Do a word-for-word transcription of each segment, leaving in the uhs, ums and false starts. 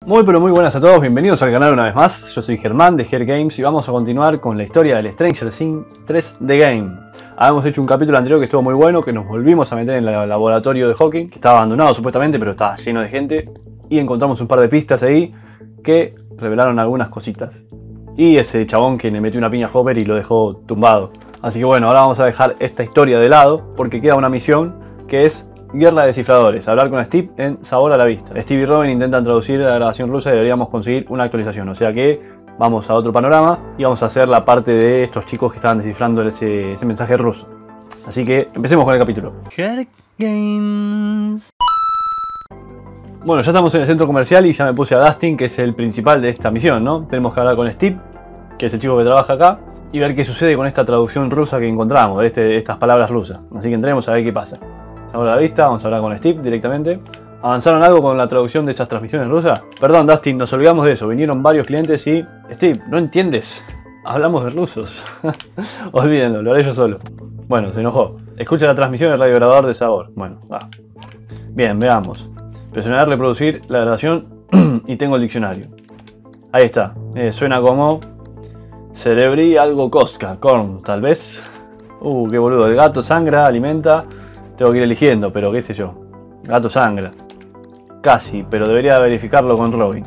Muy pero muy buenas a todos, bienvenidos al canal una vez más. Yo soy Germán de Ger Games y vamos a continuar con la historia del Stranger Things tres The Game. Habíamos hecho un capítulo anterior que estuvo muy bueno, que nos volvimos a meter en el laboratorio de Hawking, que estaba abandonado supuestamente, pero estaba lleno de gente. Y encontramos un par de pistas ahí que revelaron algunas cositas. Y ese chabón que le metió una piña a Hopper y lo dejó tumbado. Así que bueno, ahora vamos a dejar esta historia de lado porque queda una misión que es Guerra de Descifradores, hablar con Steve en Sabor a la Vista. Steve y Robin intentan traducir la grabación rusa y deberíamos conseguir una actualización. O sea que vamos a otro panorama y vamos a hacer la parte de estos chicos que estaban descifrando ese, ese mensaje ruso. Así que empecemos con el capítulo. Ger Games. Bueno, ya estamos en el centro comercial y ya me puse a Dustin, que es el principal de esta misión, ¿no? Tenemos que hablar con Steve, que es el chico que trabaja acá, y ver qué sucede con esta traducción rusa que encontramos, de este, estas palabras rusas. Así que entremos a ver qué pasa. Ahora a la vista, vamos a hablar con Steve directamente. ¿Avanzaron algo con la traducción de esas transmisiones rusas? Perdón, Dustin, nos olvidamos de eso. Vinieron varios clientes y... Steve, ¿no entiendes? Hablamos de rusos. Olvídenlo, lo haré yo solo. Bueno, se enojó. Escucha la transmisión del radiograbador de sabor. Bueno, va. Bien, veamos. Presionar reproducir la grabación y tengo el diccionario. Ahí está. Eh, suena como... Cerebrí algo cosca. Corn, tal vez. Uh, qué boludo. El gato sangra, alimenta... Tengo que ir eligiendo, pero qué sé yo. Gato sangra. Casi, pero debería verificarlo con Robin.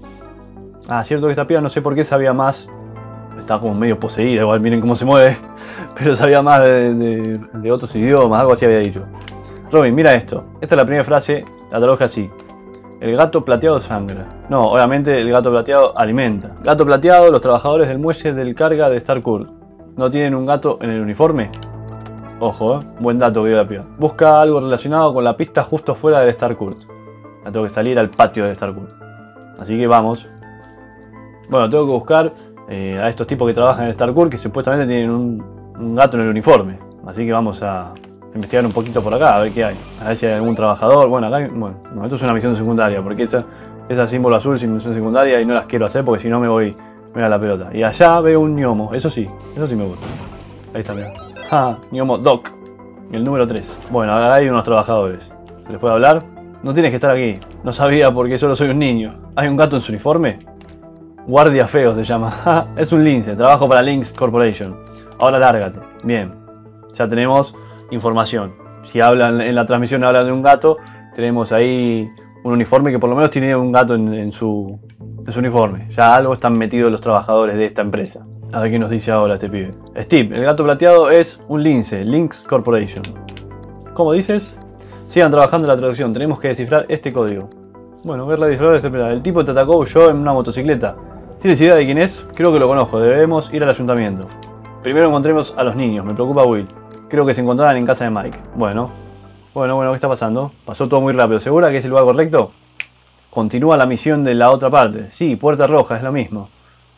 Ah, cierto que esta piba no sé por qué sabía más. Está como medio poseída, igual miren cómo se mueve. Pero sabía más de, de, de otros idiomas, algo así había dicho. Robin, mira esto. Esta es la primera frase, la traduje así. El gato plateado sangra. No, obviamente el gato plateado alimenta. Gato plateado, los trabajadores del muelle del carga de Starcourt. ¿No tienen un gato en el uniforme? Ojo, eh. Buen dato que dio la piba. Busca algo relacionado con la pista justo fuera del Starcourt. La tengo que salir al patio de Starcourt. Así que vamos. Bueno, tengo que buscar eh, a estos tipos que trabajan en el Starcourt, que supuestamente tienen un, un gato en el uniforme. Así que vamos a investigar un poquito por acá, a ver qué hay. A ver si hay algún trabajador. Bueno, acá hay, bueno, no, esto es una misión secundaria, porque esa, esa símbolo azul es misión secundaria y no las quiero hacer porque si no me voy, me voy a la pelota. Y allá veo un gnomo, eso sí, eso sí me gusta. Ahí está, mira. Ah, Gnomo Doc, el número tres. Bueno, acá hay unos trabajadores. ¿Se les puede hablar? No tienes que estar aquí. No sabía porque solo soy un niño. ¿Hay un gato en su uniforme? Guardia feo se llama. Es un lince. Trabajo para Lynx Corporation. Ahora lárgate. Bien. Ya tenemos información. Si hablan en la transmisión hablan de un gato, tenemos ahí un uniforme que por lo menos tiene un gato en, en, su, en su uniforme. Ya algo están metidos los trabajadores de esta empresa. A ver qué nos dice ahora este pibe. Steve, el gato plateado es un lince, Lynx Corporation. ¿Cómo dices? Sigan trabajando en la traducción, tenemos que descifrar este código. Bueno, ver la descifrar. El tipo te atacó yo en una motocicleta. ¿Tienes idea de quién es? Creo que lo conozco, debemos ir al ayuntamiento. Primero encontremos a los niños, me preocupa Will. Creo que se encontraban en casa de Mike. Bueno, bueno, bueno, ¿qué está pasando? Pasó todo muy rápido, ¿segura que es el lugar correcto? Continúa la misión de la otra parte. Sí, Puerta Roja, es lo mismo.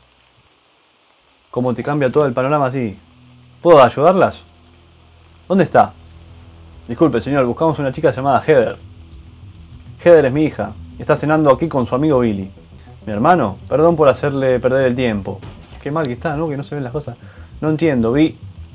¿Cómo te cambia todo el panorama así? ¿Puedo ayudarlas? ¿Dónde está? Disculpe, señor, buscamos una chica llamada Heather. Heather es mi hija. Está cenando aquí con su amigo Billy. ¿Mi hermano? Perdón por hacerle perder el tiempo. Qué mal que está, ¿no? Que no se ven las cosas. No entiendo, vi...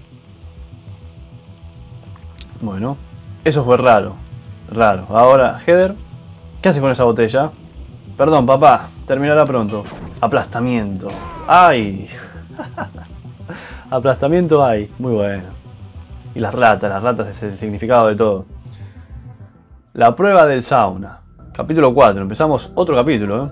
Bueno, eso fue raro. Raro. Ahora, Heather, ¿qué hace con esa botella? Perdón, papá. Terminará pronto. Aplastamiento. ¡Ay! Aplastamiento hay, muy bueno. Y las ratas, las ratas es el significado de todo. La prueba del sauna. Capítulo cuatro, empezamos otro capítulo, ¿eh?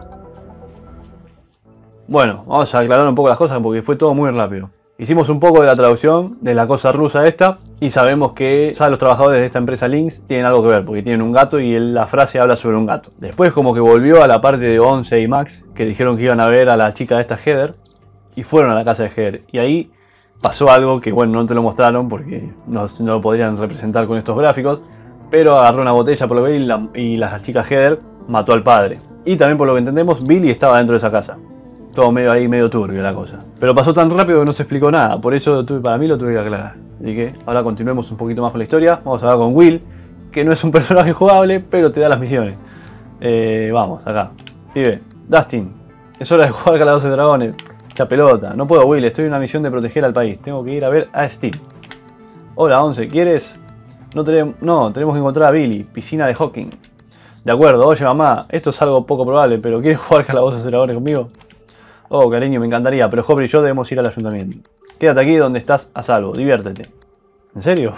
Bueno, vamos a aclarar un poco las cosas porque fue todo muy rápido. Hicimos un poco de la traducción de la cosa rusa esta y sabemos que ya los trabajadores de esta empresa Lynx tienen algo que ver porque tienen un gato y la frase habla sobre un gato. Después como que volvió a la parte de Once y Max que dijeron que iban a ver a la chica de esta Heather. Y fueron a la casa de Heather. Y ahí pasó algo que, bueno, no te lo mostraron porque no, no lo podrían representar con estos gráficos. Pero agarró una botella por lo que vi y la, y la chica Heather mató al padre. Y también por lo que entendemos, Billy estaba dentro de esa casa. Todo medio ahí, medio turbio la cosa. Pero pasó tan rápido que no se explicó nada. Por eso tuve, para mí lo tuve que aclarar. Así que ahora continuemos un poquito más con la historia. Vamos a hablar con Will, que no es un personaje jugable, pero te da las misiones. Eh, vamos, acá. Pibe, Dustin, es hora de jugar Calabozos de Dragones. Mucha pelota. No puedo, Will. Estoy en una misión de proteger al país. Tengo que ir a ver a Steve. Hola, Once. ¿Quieres? No, tenemos, no, tenemos que encontrar a Billy. Piscina de Hawking. De acuerdo, oye mamá, esto es algo poco probable, pero ¿quieres jugar calabozos dragones conmigo? Oh, cariño, me encantaría, pero Hopper y yo debemos ir al ayuntamiento. Quédate aquí donde estás a salvo, diviértete. ¿En serio?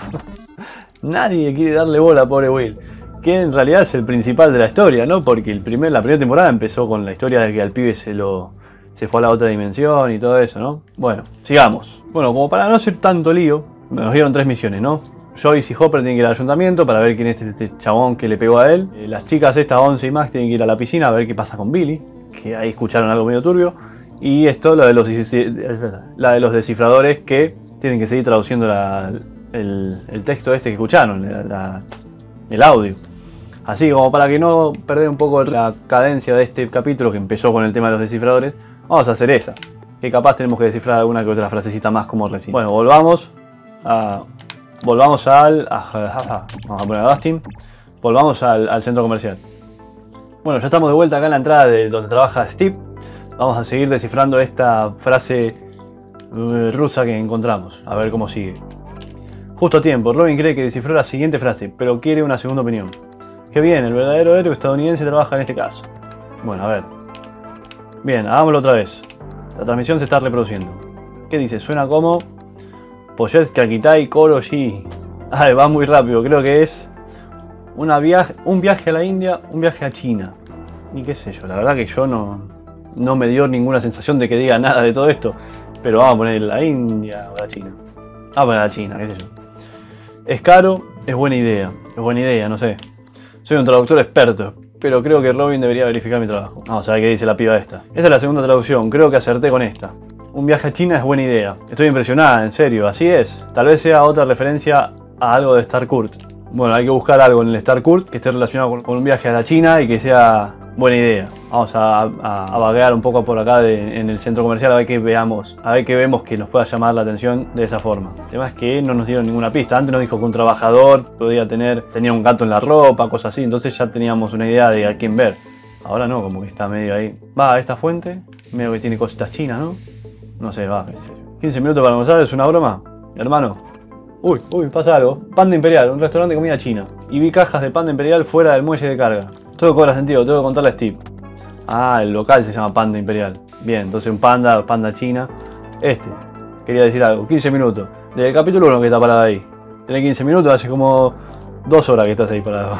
Nadie quiere darle bola a pobre Will, que en realidad es el principal de la historia, ¿no? Porque el primer, la primera temporada empezó con la historia de que al pibe se lo se fue a la otra dimensión y todo eso, ¿no? Bueno, sigamos. Bueno, como para no hacer tanto lío, nos dieron tres misiones, ¿no? Joyce y Hopper tienen que ir al ayuntamiento para ver quién es este chabón que le pegó a él. Eh, las chicas estas, Once y Max, tienen que ir a la piscina a ver qué pasa con Billy, que ahí escucharon algo medio turbio. Y esto, lo de los, la de los descifradores, que tienen que seguir traduciendo la, el, el texto este que escucharon, la, la, el audio. Así como para que no perder un poco la cadencia de este capítulo que empezó con el tema de los descifradores, vamos a hacer esa. Que capaz tenemos que descifrar alguna que otra frasecita más como recién. Bueno, volvamos a... Volvamos al... A, a, vamos a poner a Dustin. Volvamos al, al centro comercial. Bueno, ya estamos de vuelta acá en la entrada de donde trabaja Steve. Vamos a seguir descifrando esta frase uh, rusa que encontramos. A ver cómo sigue. Justo a tiempo. Robin cree que descifró la siguiente frase, pero quiere una segunda opinión. Qué bien, el verdadero héroe estadounidense trabaja en este caso. Bueno, a ver. Bien, hagámoslo otra vez. La transmisión se está reproduciendo. ¿Qué dice? Suena como... Poyeska Kitai Koro Shi. Ay, va muy rápido. Creo que es... Una viaje, un viaje a la India, un viaje a China. Y qué sé yo, la verdad que yo no... No me dio ninguna sensación de que diga nada de todo esto. Pero vamos a poner la India o la China. Vamos a poner la China, qué sé yo. Es caro, es buena idea. Es buena idea, no sé. Soy un traductor experto, pero creo que Robin debería verificar mi trabajo. Vamos a ver qué dice la piba esta. Esta es la segunda traducción, creo que acerté con esta. Un viaje a China es buena idea. Estoy impresionada, en serio, así es. Tal vez sea otra referencia a algo de Starcourt. Bueno, hay que buscar algo en el Starcourt que esté relacionado con, con un viaje a la China y que sea buena idea. Vamos a, a, a vaguear un poco por acá de, en el centro comercial a ver qué veamos, a ver qué vemos que nos pueda llamar la atención de esa forma. El tema es que no nos dieron ninguna pista. Antes nos dijo que un trabajador podía tener, tenía un gato en la ropa, cosas así, entonces ya teníamos una idea de a quién ver. Ahora no, como que está medio ahí. Va, esta fuente, medio que tiene cositas chinas, ¿no? No sé, va, qué sé yo. quince minutos para almorzar, ¿es una broma? Hermano. Uy, uy, pasa algo. Panda Imperial, un restaurante de comida china. Y vi cajas de Panda Imperial fuera del muelle de carga. Todo cobra sentido, tengo que contarle a Steve. Ah, el local se llama Panda Imperial. Bien, entonces un panda, panda china. Este, quería decir algo, quince minutos. Desde el capítulo uno que está parado ahí. Tenés quince minutos, hace como dos horas que estás ahí parado.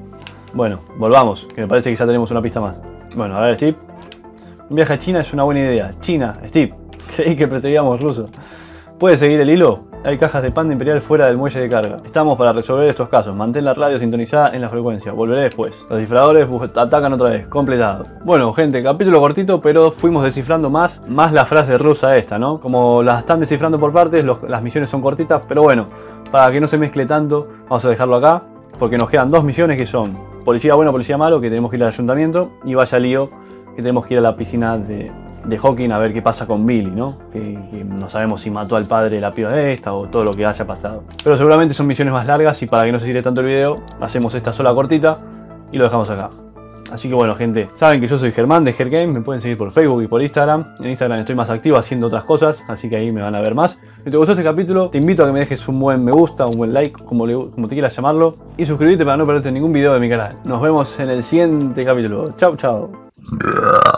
Bueno, volvamos, que me parece que ya tenemos una pista más. Bueno, a ver, Steve. Un viaje a China es una buena idea. China, Steve. Creí que perseguíamos rusos. ¿Puedes seguir el hilo? Hay cajas de Panda Imperial fuera del muelle de carga. Estamos para resolver estos casos. Mantén la radio sintonizada en la frecuencia. Volveré después. Los descifradores atacan otra vez. Completado. Bueno, gente, capítulo cortito, pero fuimos descifrando más, más la frase rusa esta, ¿no? Como las están descifrando por partes, los, las misiones son cortitas, pero bueno, para que no se mezcle tanto, vamos a dejarlo acá, porque nos quedan dos misiones que son policía bueno, policía malo, que tenemos que ir al ayuntamiento, y vaya lío, que tenemos que ir a la piscina de... de Hawking a ver qué pasa con Billy, ¿no? Que, que no sabemos si mató al padre de la piba de esta o todo lo que haya pasado. Pero seguramente son misiones más largas y para que no se tire tanto el video, hacemos esta sola cortita y lo dejamos acá. Así que bueno, gente, saben que yo soy Germán de Gergame, me pueden seguir por Facebook y por Instagram. En Instagram estoy más activo haciendo otras cosas, así que ahí me van a ver más. Si te gustó este capítulo, te invito a que me dejes un buen me gusta, un buen like, como, le, como te quieras llamarlo. Y suscribirte para no perderte ningún video de mi canal. Nos vemos en el siguiente capítulo. Chau, chau.